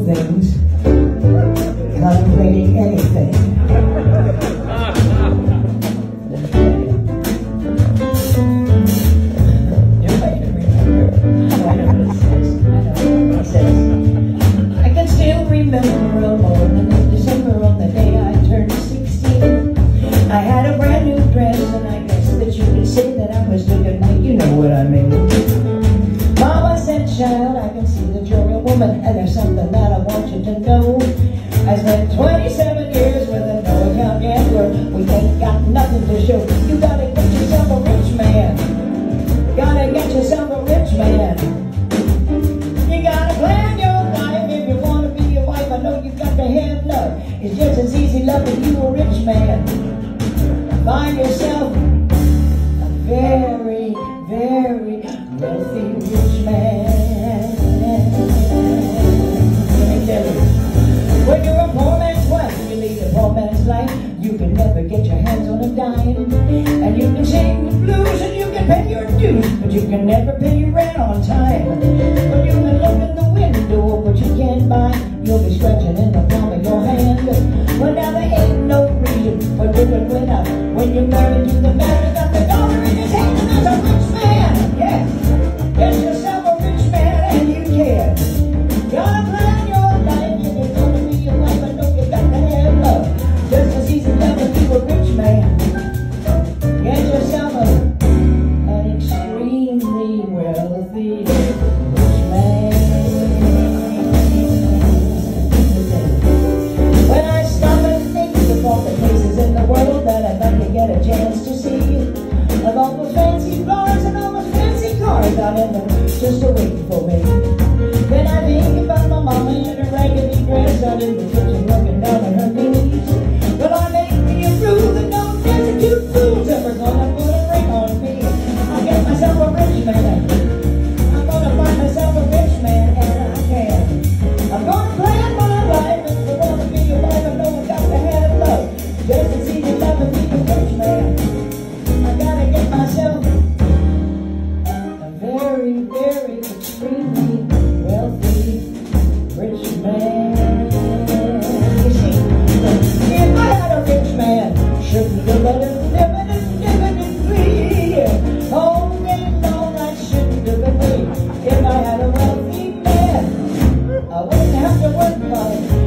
things, contemplating anything. I can still remember a morning in December on the day I turned 16. I had a brand new dress, and I guess that you could say that I was looking like, you know what I mean. Mama said, child, I can see that you're a woman, and there's something that I want you to know. I spent 27 years with a no-account gambler. We ain't got nothing to show. You gotta get yourself a rich man. Gotta get yourself a rich man. You gotta plan your life if you wanna be a wife. I know you got to have love. It's just as easy loving you a rich man. Find yourself a very, very wealthy rich man. Let me tell you, when you're a poor man's wife, you lead a poor man's life. You can never get your hands on a dime, and you can sing the blues and you can pay your dues, but you can never pay your rent on time. When you can look in the window, but you can't buy, you'll be scratching in the palm of your hand. Well, now there ain't no reason for doing without. When you're married to the man who got the dollar in his hand, and that's a rich man. Yeah, get yourself a rich man and you can. Gotta plan your life if you're gonna be a wife. I know you got to have love. Just as easy loving you a rich man. Get yourself an extremely wealthy rich man. When I stop and think of all the places in the world that I'd like to get a chance to see, of all those fancy floors and all those fancy cars out in them just waiting for me. Then I think about my mama in her raggedy dress out in the kitchen looking down on her knees. Well, I make me a rule that no destitute fool's ever gonna put a ring on me. I'll get myself a rich man. I'm gonna find myself a rich man, and I can. I'm gonna plan my life, and if I wanna be a wife, I know I got to have love. Just as easy loving me a rich man. I gotta get myself a very, very extremely wealthy rich man. You see, if I had a rich man, shouldn't have let him living free. Oh, no, that shouldn't have been me. If I had a wealthy man, I wouldn't have to work hard.